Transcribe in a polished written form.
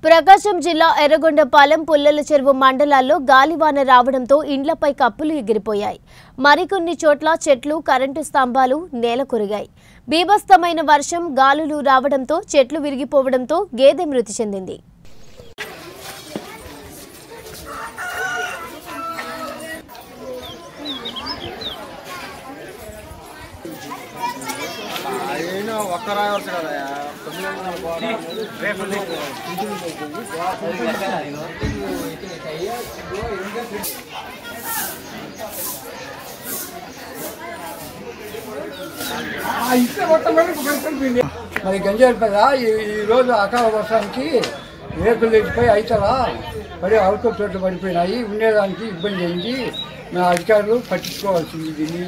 ప్రకాశం జిల్లా ఎర్రగొండపాలెం పుల్లల చెరువు మండలాల్లో గాలివాన రావడంతో ఇండ్లపై కప్పులు ఎగిరిపోయాయి. మరికొన్ని చోట్ల చెట్లు, కరెంటు స్తంభాలు నేలకొరిగాయి. బీభత్సమైన వర్షం, గాలులు రావడంతో చెట్లు విరిగిపోవడంతో గేదె మృతి చెందింది. మరి గంజాయిపద ఈ రోజు అకాల వర్షానికి రేకులు లేచిపోయి అవుతారా మరి అవుట్కో చోట్ల పడిపోయినాయి. ఉండేదానికి ఇబ్బంది అయింది. మా అధికారులు పట్టించుకోవాల్సింది దీన్ని.